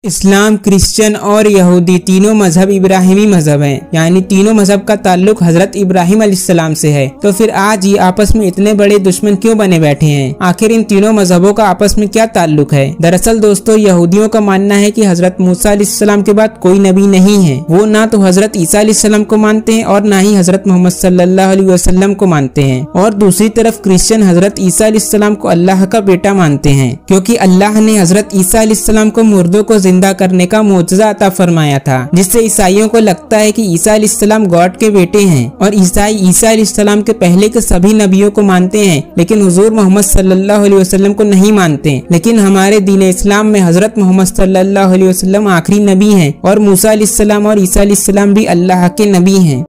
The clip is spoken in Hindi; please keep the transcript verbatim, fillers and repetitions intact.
इस्लाम, क्रिश्चियन और यहूदी तीनों मजहब इब्राहिमी मजहब हैं, यानी तीनों मजहब का ताल्लुक हजरत इब्राहिम अलैहिस्सलाम से है। तो फिर आज ये आपस में इतने बड़े दुश्मन क्यों बने बैठे हैं? आखिर इन तीनों मजहबों का आपस में क्या ताल्लुक है? दरअसल दोस्तों, यहूदियों का मानना है कि हजरत मूसा अलैहिस्सलाम के बाद कोई नबी नहीं है। वो ना तो हजरत ईसा अलैहिस्सलाम को मानते हैं और ना ही हजरत मोहम्मद सल्लल्लाहु अलैहि वसल्लम को मानते हैं। और दूसरी तरफ क्रिश्चियन हजरत ईसा अलैहिस्सलाम को अल्लाह का बेटा मानते हैं, क्योंकि अल्लाह ने हजरत ईसा अलैहिस्सलाम को मुर्दों को जिंदा करने का मोजज़ा अता फरमाया था, जिससे ईसाइयों को लगता है कि ईसा अलैहिस्सलाम गॉड के बेटे हैं। और ईसाई ईसा अलैहिस्सलाम के पहले के सभी नबियों को मानते हैं, लेकिन हुजूर मोहम्मद सल्लल्लाहु अलैहि वसल्लम को नहीं मानते। लेकिन हमारे दीन इस्लाम में हजरत मोहम्मद सल्लल्लाहु अलैहि वसल्लम आखिरी नबी हैं और मूसा अलैहिस्सलाम और ईसा अलैहिस्सलाम भी अल्लाह के नबी हैं।